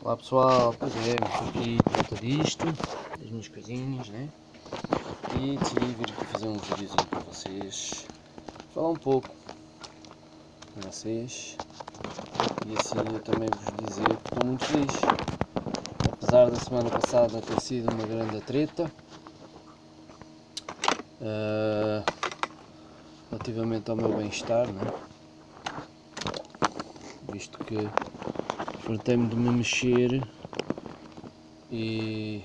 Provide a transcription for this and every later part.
Olá pessoal, pois é, estou aqui por volta disto, das minhas coisinhas, né? E decidi vir aqui fazer um videozinho para vocês, falar um pouco com vocês e assim eu também vos dizer que estou muito feliz. Apesar da semana passada ter sido uma grande treta, relativamente ao meu bem-estar, né? Visto que fartei-me de me mexer e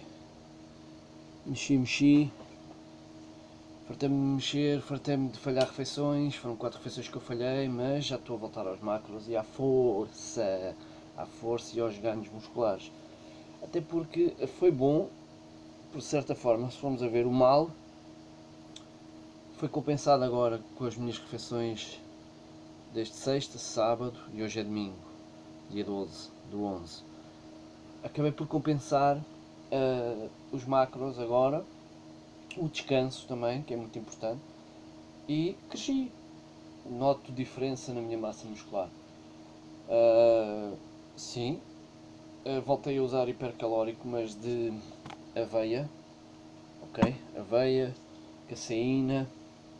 mexi, fartei-me de mexer, fartei-me de falhar refeições, foram 4 refeições que eu falhei, mas já estou a voltar aos macros e à força e aos ganhos musculares. Até porque foi bom, por certa forma, se formos a ver o mal, foi compensado agora com as minhas refeições desde sexta, sábado e hoje é domingo, dia 12 do 11. Acabei por compensar os macros agora, o descanso também, que é muito importante, e cresci. Noto diferença na minha massa muscular. Sim, voltei a usar hipercalórico, mas de aveia, ok? Aveia, caseína,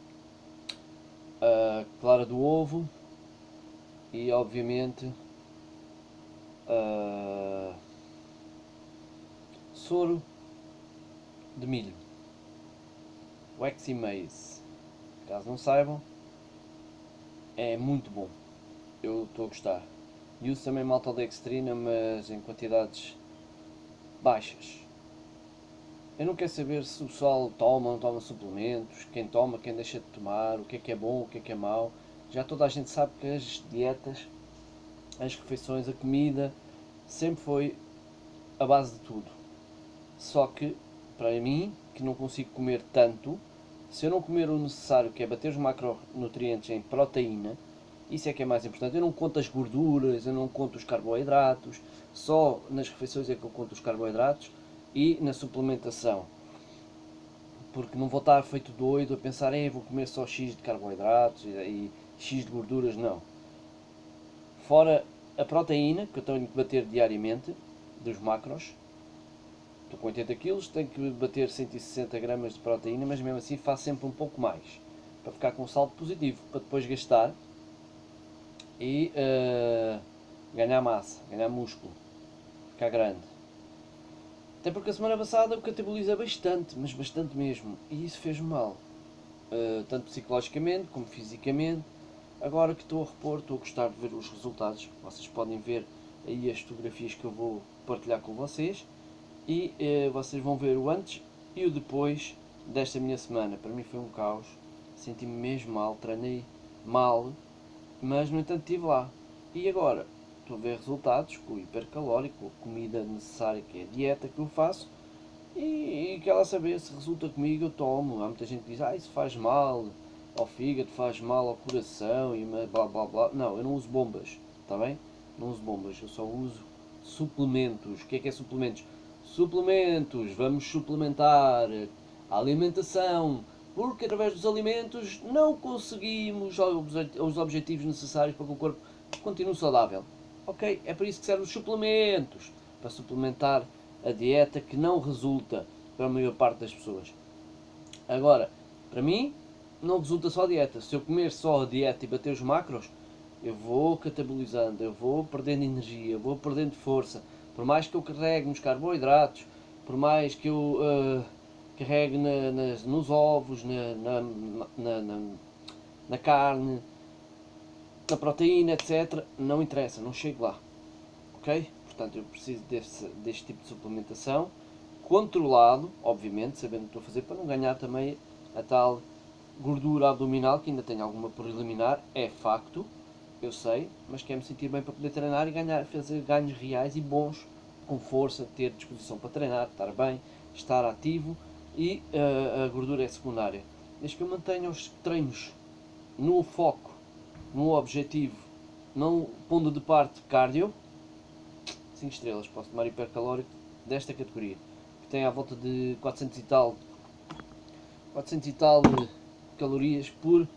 clara do ovo e obviamente soro de milho, Waxy Maize. Caso não saibam, é muito bom. Eu estou a gostar. E uso também maltodextrina, mas em quantidades baixas. Eu não quero saber se o pessoal toma ou não toma suplementos, quem toma, quem deixa de tomar, o que é bom, o que é mau. Já toda a gente sabe que as dietas, as refeições, a comida, sempre foi a base de tudo. Só que, para mim, que não consigo comer tanto, se eu não comer o necessário, que é bater os macronutrientes em proteína, isso é que é mais importante. Eu não conto as gorduras, eu não conto os carboidratos, só nas refeições é que eu conto os carboidratos e na suplementação. Porque não vou estar feito doido a pensar, vou comer só X de carboidratos e X de gorduras, não. Fora a proteína, que eu tenho que bater diariamente, dos macros, estou com 80 kg, tenho que bater 160 gramas de proteína, mas mesmo assim faço sempre um pouco mais, para ficar com um saldo positivo, para depois gastar e ganhar massa, ganhar músculo, ficar grande. Até porque a semana passada eu cataboliza bastante, mas bastante mesmo, e isso fez-me mal, tanto psicologicamente como fisicamente. Agora que estou a repor, estou a gostar de ver os resultados. Vocês podem ver aí as fotografias que eu vou partilhar com vocês e vocês vão ver o antes e o depois desta minha semana. Para mim foi um caos, senti-me mesmo mal, treinei mal, mas no entanto estive lá. E agora estou a ver resultados com o hipercalórico, a comida necessária que é a dieta que eu faço e quero saber se resulta comigo, eu tomo. Há muita gente que diz, isso faz mal ao fígado, faz mal ao coração e blá blá blá. Não, eu não uso bombas, está bem? Não uso bombas, eu só uso suplementos. O que é suplementos? Suplementos, vamos suplementar a alimentação, porque através dos alimentos não conseguimos os objetivos necessários para que o corpo continue saudável. Ok? É para isso que servem os suplementos, para suplementar a dieta que não resulta para a maior parte das pessoas. Agora, para mim, não resulta só a dieta. Se eu comer só a dieta e bater os macros, eu vou catabolizando, eu vou perdendo energia, eu vou perdendo força. Por mais que eu carregue nos carboidratos, por mais que eu carregue nos ovos, na carne, na proteína, etc., não interessa, não chego lá. Ok? Portanto, eu preciso deste tipo de suplementação, controlado, obviamente, sabendo o que estou a fazer, para não ganhar também a tal gordura abdominal, que ainda tenho alguma por eliminar, é facto, eu sei, mas quero-me sentir bem para poder treinar e fazer ganhos reais e bons, com força, ter disposição para treinar, estar bem, estar ativo e a gordura é secundária. Desde que eu mantenha os treinos no foco, no objetivo, não pondo de parte cardio, 5 estrelas, posso tomar hipercalórico desta categoria, que tem à volta de 400 e tal calorias por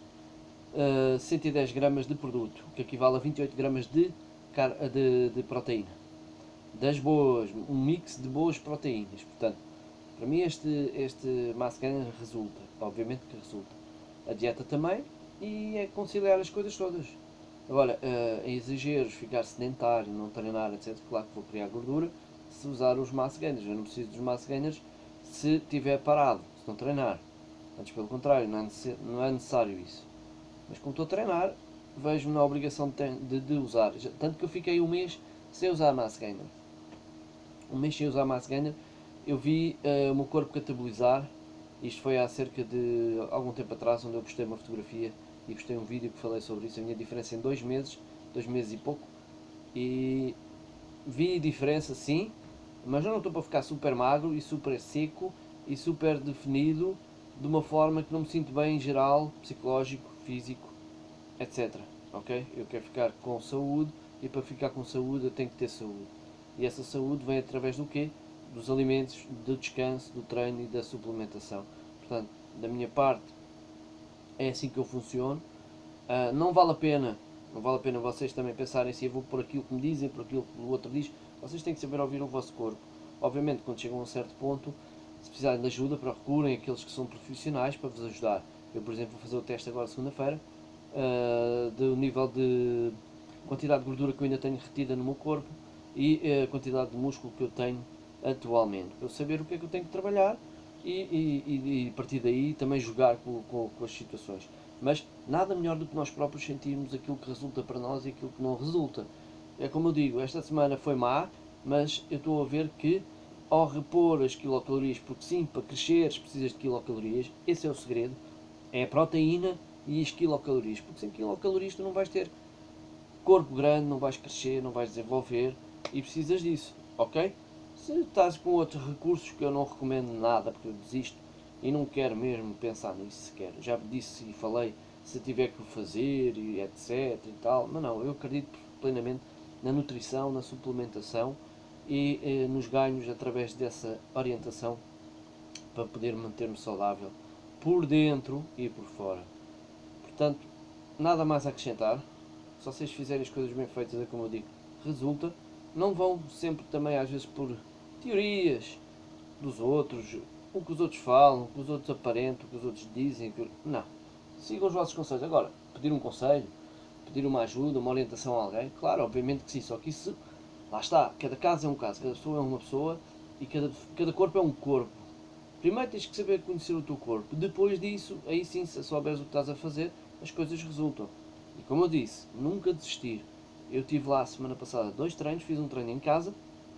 110 gramas de produto, que equivale a 28 gramas de proteína. das boas, um mix de boas proteínas. Portanto, para mim este mass gainer resulta, obviamente que resulta. A dieta também, e é conciliar as coisas todas. Agora, em exageros, ficar sedentário, não treinar, etc. Claro que vou criar gordura se usar os mass gainers. Eu não preciso dos mass gainers se estiver parado, se não treinar. Antes, pelo contrário, não é necessário isso. Mas como estou a treinar, vejo-me na obrigação de usar. Tanto que eu fiquei um mês sem usar mass gainer. Um mês sem usar mass gainer, eu vi o meu corpo catabolizar. Isto foi há cerca de algum tempo atrás, onde eu postei uma fotografia e postei um vídeo que falei sobre isso, a minha diferença em 2 meses e pouco. E vi diferença sim, mas eu não estou para ficar super magro e super seco e super definido de uma forma que não me sinto bem em geral, psicológico, físico, etc. Ok? Eu quero ficar com saúde e para ficar com saúde eu tenho que ter saúde. E essa saúde vem através do quê? Dos alimentos, do descanso, do treino e da suplementação. Portanto, da minha parte, é assim que eu funciono. Não vale a pena, vocês também pensarem se eu vou por aquilo que me dizem, por aquilo que o outro diz. Vocês têm que saber ouvir o vosso corpo. Obviamente, quando chegam a um certo ponto, se precisarem de ajuda, procurem aqueles que são profissionais para vos ajudar. Eu, por exemplo, vou fazer o teste agora segunda-feira, do nível de quantidade de gordura que eu ainda tenho retida no meu corpo e a quantidade de músculo que eu tenho atualmente. Para eu saber o que é que eu tenho que trabalhar e a partir daí também jogar com as situações. Mas nada melhor do que nós próprios sentirmos aquilo que resulta para nós e aquilo que não resulta. É como eu digo, esta semana foi má, mas eu estou a ver que ao repor as quilocalorias, porque sim, para cresceres precisas de quilocalorias, esse é o segredo, é a proteína e as quilocalorias, porque sem quilocalorias tu não vais ter corpo grande, não vais crescer, não vais desenvolver e precisas disso, ok? Se estás com outros recursos que eu não recomendo nada, porque eu desisto e não quero mesmo pensar nisso sequer, já disse e falei se tiver que o fazer e etc e tal, mas não, eu acredito plenamente na nutrição, na suplementação e nos ganhos através dessa orientação para poder manter-me saudável por dentro e por fora. Portanto, nada mais a acrescentar. Se vocês fizerem as coisas bem feitas, é como eu digo, resulta. Não vão sempre também às vezes por teorias dos outros, o que os outros falam, o que os outros aparentam, o que os outros dizem. Não. Sigam os vossos conselhos. Agora, pedir um conselho, pedir uma ajuda, uma orientação a alguém, claro, obviamente que sim, só que isso, lá está, cada caso é um caso, cada pessoa é uma pessoa e cada corpo é um corpo. Primeiro tens que saber conhecer o teu corpo, depois disso, aí sim, se souberes o que estás a fazer, as coisas resultam. E como eu disse, nunca desistir. Eu estive lá a semana passada 2 treinos, fiz um treino em casa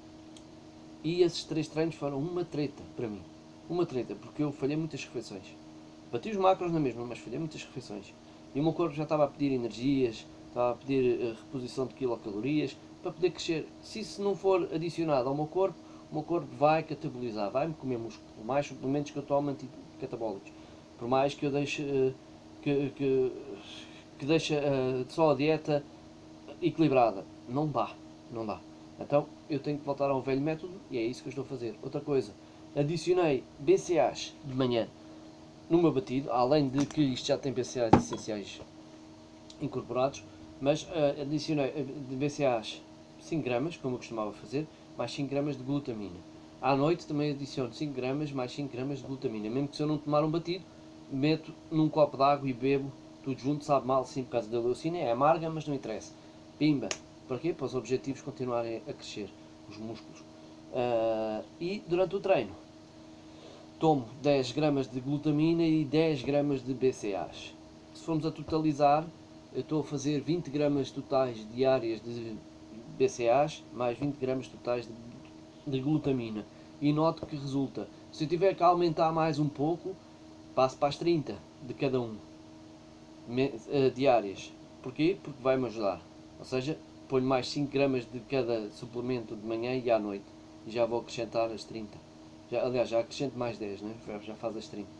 e esses 3 treinos foram uma treta para mim. Uma treta, porque eu falhei muitas refeições. Bati os macros na mesma, mas falhei muitas refeições. E o meu corpo já estava a pedir energias, estava a pedir reposição de quilocalorias para poder crescer. Se isso não for adicionado ao meu corpo, o meu corpo vai catabolizar, vai-me comer músculo. Por mais suplementos que eu tomo anticatabólicos, por mais que eu deixe que, que, que deixe só a dieta equilibrada, não dá, não dá. Então eu tenho que voltar ao velho método e é isso que eu estou a fazer. Outra coisa, adicionei BCAAs de manhã no meu batido, além de que isto já tem BCAAs essenciais incorporados, mas adicionei de BCAAs 5 gramas, como eu costumava fazer, mais 5 gramas de glutamina. À noite também adiciono 5 gramas mais 5 gramas de glutamina. Mesmo que se eu não tomar um batido, meto num copo de água e bebo tudo junto, sabe mal sim por causa da leucina, é amarga, mas não interessa. Pimba! Para quê? Para os objetivos continuarem a crescer, os músculos. E durante o treino, tomo 10 gramas de glutamina e 10 gramas de BCAAs. Se formos a totalizar, eu estou a fazer 20 gramas totais diárias de BCAAs mais 20 gramas totais de glutamina. E noto que resulta. Se eu tiver que aumentar mais um pouco, passo para as 30 de cada um diárias. Porquê? Porque vai-me ajudar. Ou seja, ponho mais 5 gramas de cada suplemento de manhã e à noite. E já vou acrescentar as 30. Aliás, já acrescento mais 10, né? Já faz as 30.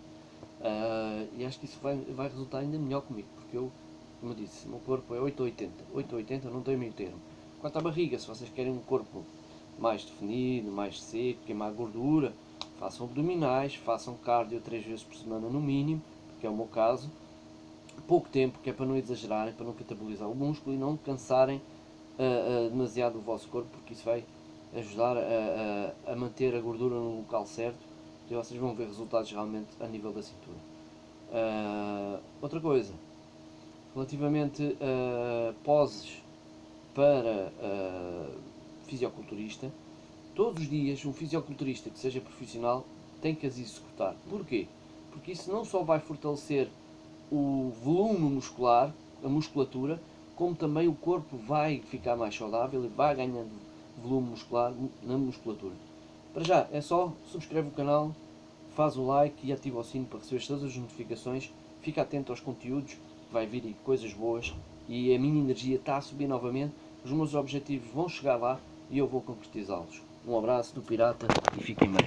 E acho que isso vai resultar ainda melhor comigo. Porque eu, como eu disse, o meu corpo é 880. 880 não tem meio termo. Quanto à barriga, se vocês querem um corpo mais definido, mais seco, queimar gordura, façam abdominais, façam cardio 3 vezes por semana no mínimo, que é o meu caso. Pouco tempo, que é para não exagerarem, para não catabolizar o músculo e não cansarem demasiado o vosso corpo, porque isso vai ajudar a manter a gordura no local certo, e vocês vão ver resultados realmente a nível da cintura. Outra coisa, relativamente a poses para fisiculturista, todos os dias um fisiculturista que seja profissional tem que as executar. Porquê? Porque isso não só vai fortalecer o volume muscular, a musculatura, como também o corpo vai ficar mais saudável e vai ganhando volume muscular na musculatura. Para já, é só subscreve o canal, faz o like e ativa o sino para receber todas as notificações. Fica atento aos conteúdos, vai vir coisas boas e a minha energia está a subir novamente. Os meus objetivos vão chegar lá e eu vou concretizá-los. Um abraço do Pirata e fiquem bem.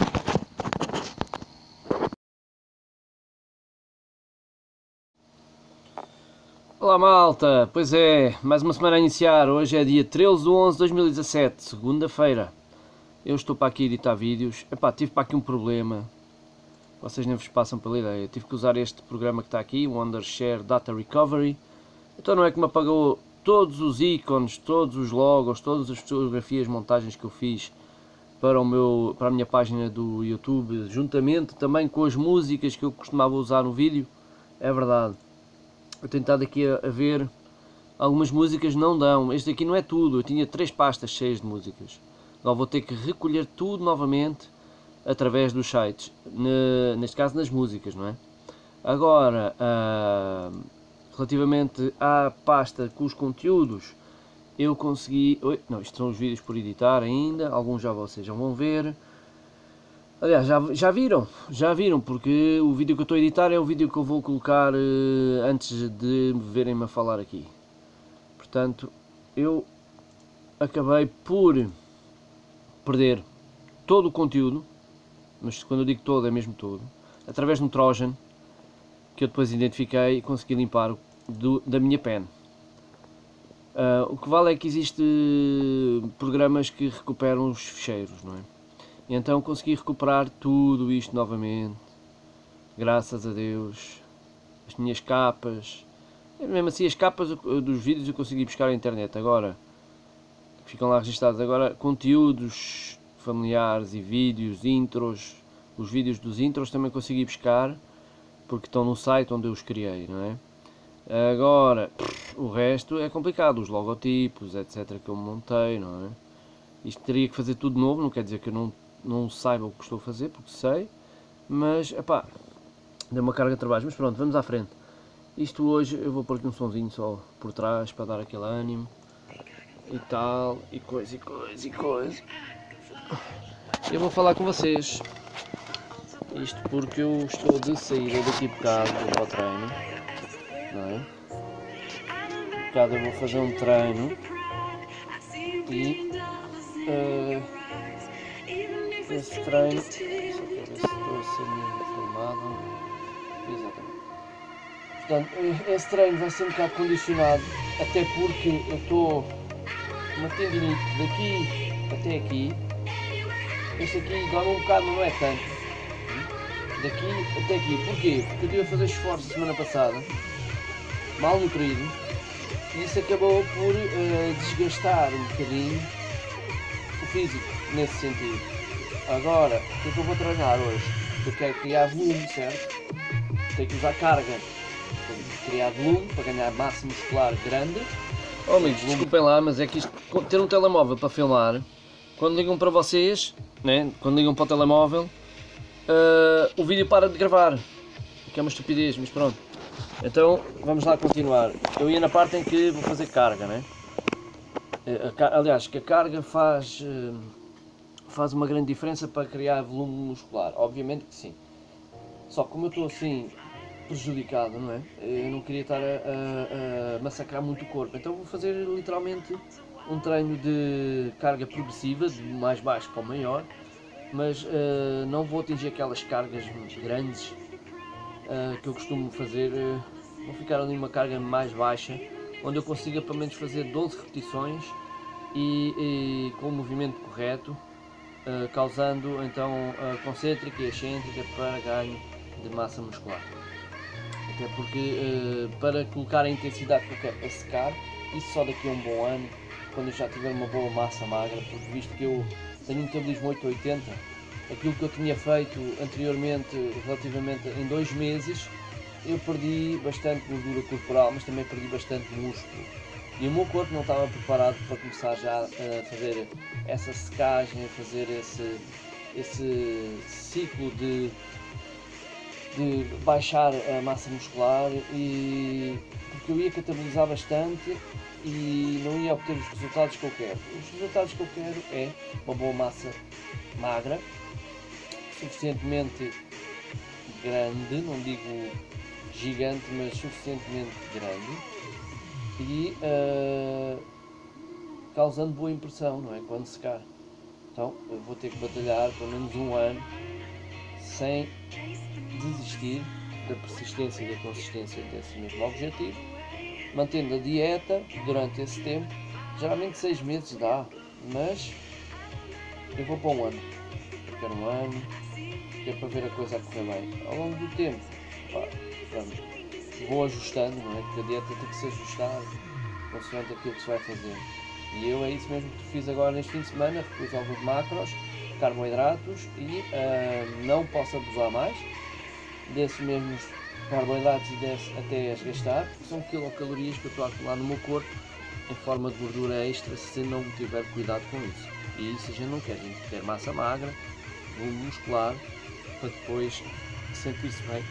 Olá malta, pois é, mais uma semana a iniciar. Hoje é dia 13/11/2017, segunda-feira. Eu estou para aqui editar vídeos. Epá, tive para aqui um problema. Vocês nem vos passam pela ideia. Tive que usar este programa que está aqui, o Wondershare Data Recovery. Então não é que me apagou todos os ícones, todos os logos, todas as fotografias, montagens que eu fiz para a minha página do YouTube, juntamente também com as músicas que eu costumava usar no vídeo. É verdade. Eu tenho estado aqui a ver, algumas músicas não dão. Este aqui não é tudo, eu tinha 3 pastas cheias de músicas. Agora vou ter que recolher tudo novamente através dos sites, neste caso nas músicas, não é? Agora, relativamente à pasta com os conteúdos, eu consegui... Não, isto são os vídeos por editar ainda, alguns já vocês já vão ver. Aliás, já viram, porque o vídeo que eu estou a editar é o vídeo que eu vou colocar antes de me verem-me a falar aqui. Portanto, eu acabei por perder todo o conteúdo, mas quando eu digo todo é mesmo todo, através de um Trojan, que eu depois identifiquei e consegui limpar da minha pen. O que vale é que existem programas que recuperam os ficheiros, não é? E então consegui recuperar tudo isto novamente, graças a Deus. As minhas capas, mesmo assim as capas dos vídeos eu consegui buscar na internet. Agora, ficam lá registados. Agora, conteúdos familiares e vídeos, intros, os vídeos dos intros também consegui buscar, porque estão no site onde eu os criei, não é? Agora, o resto é complicado, os logotipos, etc, que eu montei, não é? Isto teria que fazer tudo de novo, não quer dizer que eu não saiba o que estou a fazer, porque sei, mas, epá, deu uma carga de trabalho, mas pronto, vamos à frente. Isto hoje, eu vou pôr aqui um sonzinho só por trás, para dar aquele ânimo, e tal, e coisa. Eu vou falar com vocês, isto porque eu estou de saída daqui de casa, vou para o treino, não é? Um bocado eu vou fazer um treino, e... esse treino, só para ver se estou a ser mesmo filmado, exatamente. Portanto, esse treino vai ser um bocado condicionado, até porque eu estou com uma tendinite daqui até aqui. Este aqui dói um bocado, mas não é tanto. Daqui até aqui, porquê? Porque eu estive a fazer esforço a semana passada, mal nutrido, e isso acabou por desgastar um bocadinho o físico, nesse sentido. Agora, o que é que eu vou treinar hoje? Eu quero criar volume, certo? Tenho que usar carga. Tenho que criar volume para ganhar massa muscular grande. Oh amigos, desculpem lá, mas é que isto, ter um telemóvel para filmar, quando ligam para vocês, né? Quando ligam para o telemóvel, o vídeo para de gravar. Que é uma estupidez, mas pronto. Então, vamos lá continuar. Eu ia na parte em que vou fazer carga, né? Aliás, que a carga faz uma grande diferença para criar volume muscular, obviamente que sim. Só que como eu estou assim prejudicado, não é? Eu não queria estar a massacrar muito o corpo, então vou fazer literalmente um treino de carga progressiva, de mais baixo para o maior, mas não vou atingir aquelas cargas grandes que eu costumo fazer. Vou ficar ali numa carga mais baixa, onde eu consiga pelo menos fazer 12 repetições e com o movimento correto, causando então concêntrica e excêntrica para ganho de massa muscular. Até porque para colocar a intensidade que eu quero para secar, isso só daqui a um bom ano, quando eu já tiver uma boa massa magra, porque visto que eu tenho um metabolismo 880, aquilo que eu tinha feito anteriormente, relativamente em 2 meses, eu perdi bastante gordura corporal, mas também perdi bastante músculo. E o meu corpo não estava preparado para começar já a fazer essa secagem, a fazer esse ciclo de baixar a massa muscular, e porque eu ia catabolizar bastante e não ia obter os resultados que eu quero. Os resultados que eu quero é uma boa massa magra, suficientemente grande, não digo gigante, mas suficientemente grande, e causando boa impressão, não é? Quando secar. Então eu vou ter que batalhar pelo menos 1 ano sem desistir da persistência e da consistência desse mesmo objetivo, mantendo a dieta durante esse tempo. Geralmente 6 meses dá, mas eu vou para 1 ano. Eu quero 1 ano, que é para ver a coisa a correr bem. Ao longo do tempo, vou ajustando, não é? Porque a dieta tem que se ajustar consoante aquilo que se vai fazer. E eu é isso mesmo que fiz agora neste fim de semana, repus alguns macros, carboidratos, e não posso abusar mais desses mesmos carboidratos e até as gastar, porque são quilocalorias que eu estou a acumular no meu corpo em forma de gordura extra se não tiver cuidado com isso. E isso a gente não quer, a gente quer massa magra, volume muscular, para depois sentir-se bem,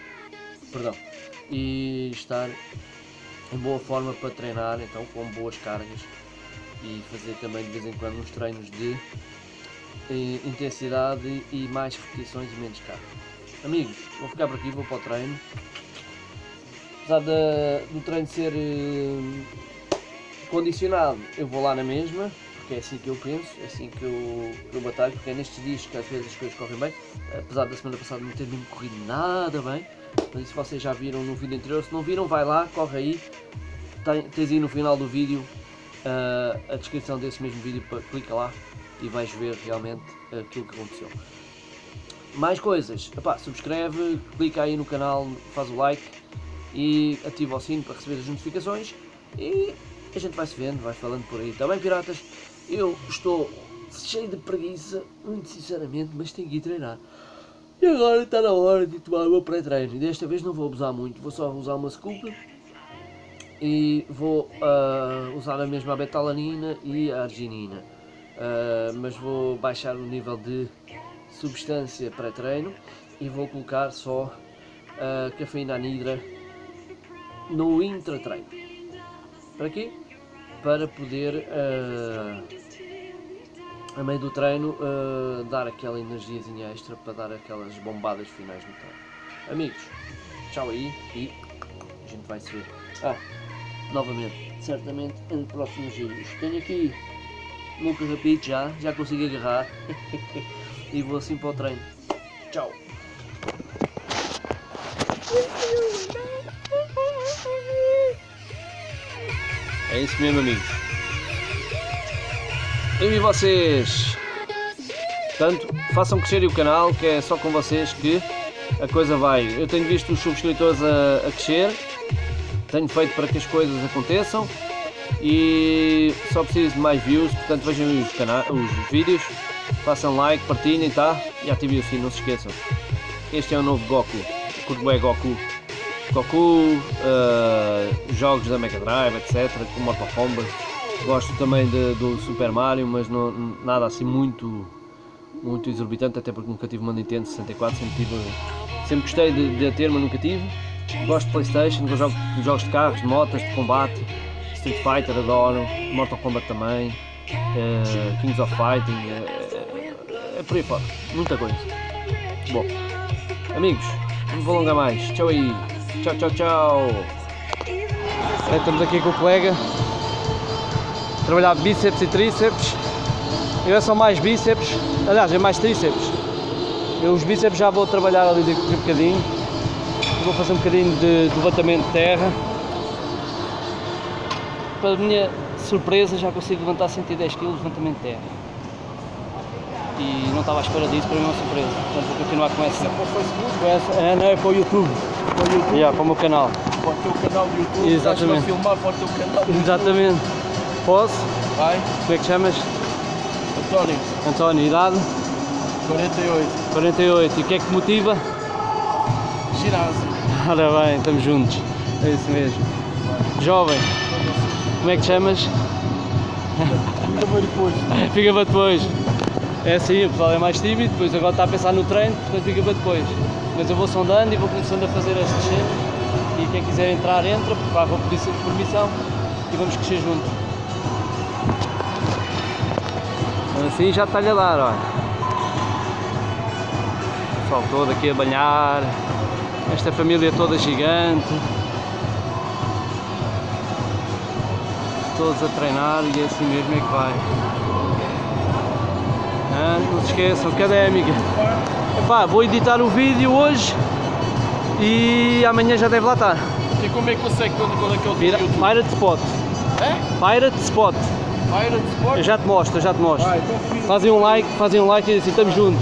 e estar em boa forma para treinar, então com boas cargas, e fazer também de vez em quando uns treinos de intensidade e mais repetições e menos carga. Amigos, vou ficar por aqui, vou para o treino. Apesar do treino ser condicionado, eu vou lá na mesma, porque é assim que eu penso, é assim que eu batalho, porque é nestes dias que às vezes as coisas correm bem, apesar da semana passada não ter mesmo corrido nada bem, mas isso vocês já viram no vídeo anterior. Se não viram, vai lá, corre aí, tens aí no final do vídeo a descrição desse mesmo vídeo, clica lá e vais ver realmente aquilo que aconteceu. Mais coisas, subscreve, clica aí no canal, faz o like e ativa o sino para receber as notificações, e a gente vai se vendo, vai falando por aí. Está bem, piratas? Eu estou cheio de preguiça, muito sinceramente, mas tenho que ir treinar. E agora está na hora de tomar o meu pré-treino. E desta vez não vou abusar muito, vou só usar uma scoop e vou usar a mesma betalanina e a arginina, mas vou baixar o nível de substância pré-treino e vou colocar só a cafeína anidra no intratreino. Para quê? Para poder a meio do treino dar aquela energiazinha extra, para dar aquelas bombadas finais no treino. Amigos, tchau aí e a gente vai se ver. Novamente, certamente em próximos vídeos. Tenho aqui o meu carrapito, já consigo agarrar e vou assim para o treino. Tchau! É isso mesmo, amigos. E vocês? Portanto, façam crescer o canal, que é só com vocês que a coisa vai. Eu tenho visto os subscritores a crescer, tenho feito para que as coisas aconteçam e só preciso de mais views, portanto vejam os vídeos, façam like, partilhem, tá? E ativem o sino, não se esqueçam. Este é o novo Goku, curto bem Goku, jogos da Mega Drive, etc, como Mortal Kombat. Gosto também do Super Mario, mas não, nada assim muito exorbitante, até porque nunca tive uma Nintendo 64, sempre gostei de a ter, mas nunca tive. Gosto de Playstation, jogos de carros, de motas, de combate, Street Fighter adoro, Mortal Kombat também, Kings of Fighting, é por aí fora, muita coisa. Bom, amigos, não me vou alongar mais, tchau aí, tchau. Estamos aqui com o colega, trabalhar bíceps e tríceps. Eu é só mais bíceps, aliás é mais tríceps. Eu os bíceps já vou trabalhar ali daqui a bocadinho. Vou fazer um bocadinho de levantamento de terra. Para a minha surpresa já consigo levantar 110 kg de levantamento de terra. E não estava à espera disso, para mim é uma surpresa. Portanto vou continuar com essa. É para o Facebook? Não, é para o YouTube. Para o meu canal. Para o teu canal do YouTube? Exatamente. Estás a filmar para o teu canal do YouTube? Exatamente. Posso? Vai. Como é que chamas? António. António, idade? 48. 48. E o que é que te motiva? Ginásio. Ora bem, estamos juntos. É isso mesmo. Jovem, como é que te chamas? Fica para depois. Fica para depois. É assim, o pessoal é mais tímido, depois agora está a pensar no treino, portanto fica para depois. Mas eu vou sondando e vou começando a fazer estas cenas. E quem quiser entrar, entra, porque vou pedir permissão e vamos crescer juntos. Assim já está-lhe a dar, olha. O pessoal todo aqui a banhar. Esta família toda gigante. Todos a treinar e é assim mesmo é que vai. Não se esqueçam, académica. Epá, vou editar o vídeo hoje e amanhã já deve lá estar. E como é que consegue? Qual é que é o teu YouTube? Pirate Spot. É? Pirate Spot. Pirate Sport? Eu já te mostro, eu já te mostro. Então Fazem um like e assim estamos juntos.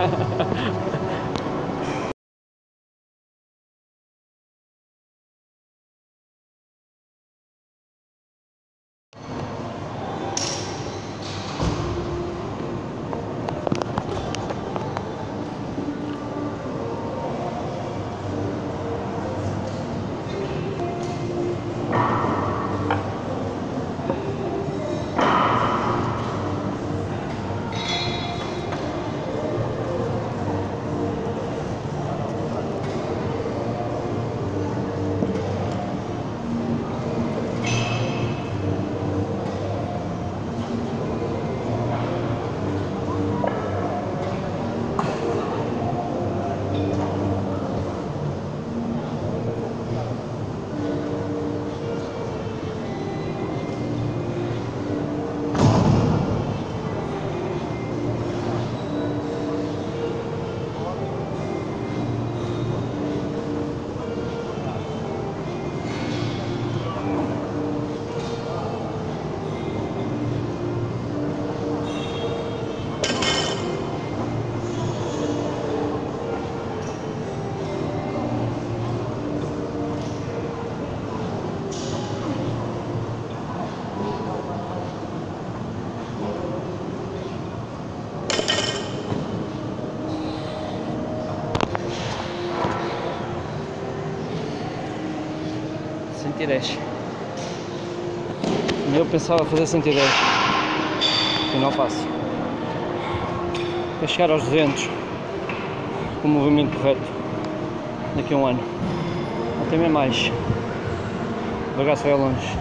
Eu pensava fazer 110, e não faço. Para chegar aos 200 com o movimento correto daqui a um ano, até mesmo mais. Devagar se vai longe.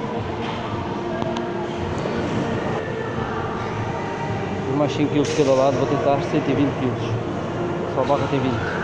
Por mais 5 kg de cada lado vou tentar 120 kg. Só a barra tem 20.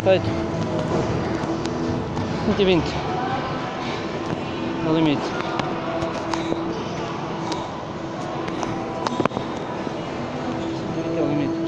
Feito. 120. No limite. É o limite.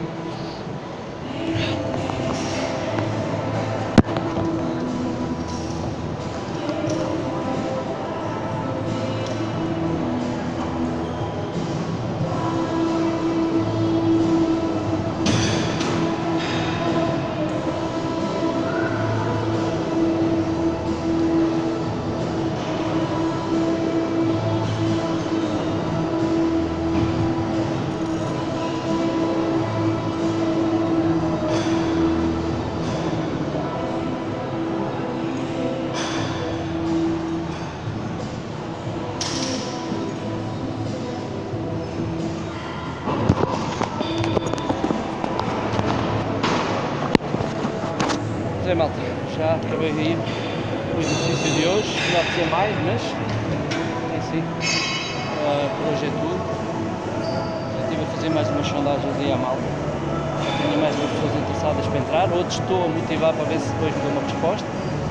Pois é, malta, já acabei aí o exercício de hoje, já de ser mais, mas é assim, por hoje é tudo. Já estive a fazer mais umas sondagens ali à malta, já tinha mais umas pessoas interessadas para entrar, outros estou a motivar para ver se depois me dou uma resposta.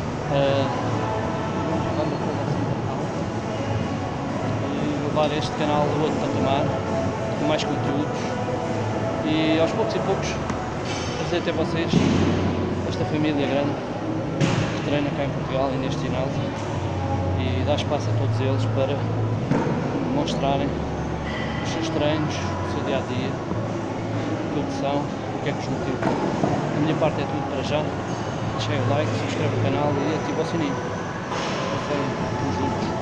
E levar este canal a outro patamar, com mais conteúdos e aos poucos e poucos trazer até vocês esta família grande que treina cá em Portugal e neste ginásio e dar espaço a todos eles para demonstrarem os seus treinos, o seu dia a dia, aquilo que são, o que é que os motiva. Da minha parte é tudo para já. Deixem o like, subscreve o canal e ativa o sininho. Estamos juntos.